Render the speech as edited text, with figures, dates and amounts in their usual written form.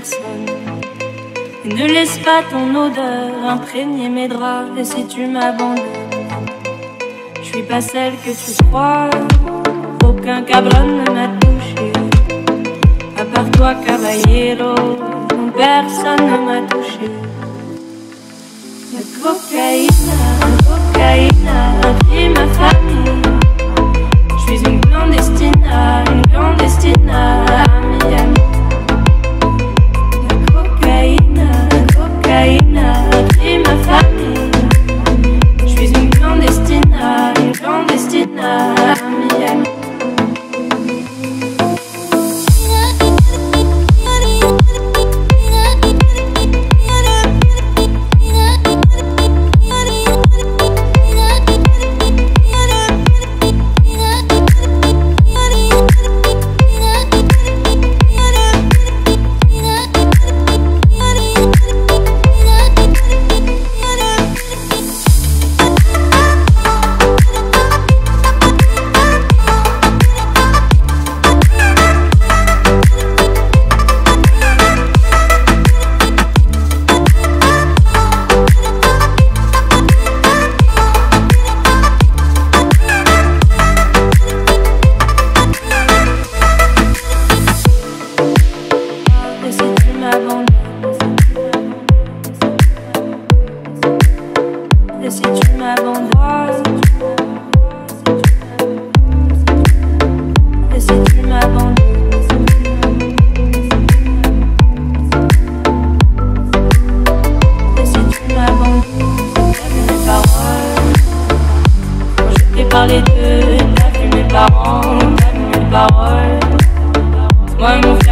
personne. Et ne laisse pas ton odeur imprégner mes draps. Et si tu m'abandonnes, je suis pas celle que tu crois. Aucun cabron ne m'a touché, à part toi, caballero. Non, personne ne m'a touché. La cocaïne a pris ma famille. Je suis une clandestine à Miami. La cocaïne a pris ma famille. Je suis une clandestine à Miami. Et si tu m'abandonnes, et si tu m'abandonnes, et si tu m'abandonnes, t'as vu mes paroles. Quand je t'ai parlé d'eux, t'as vu mes parents, t'as vu mes paroles. Moi mon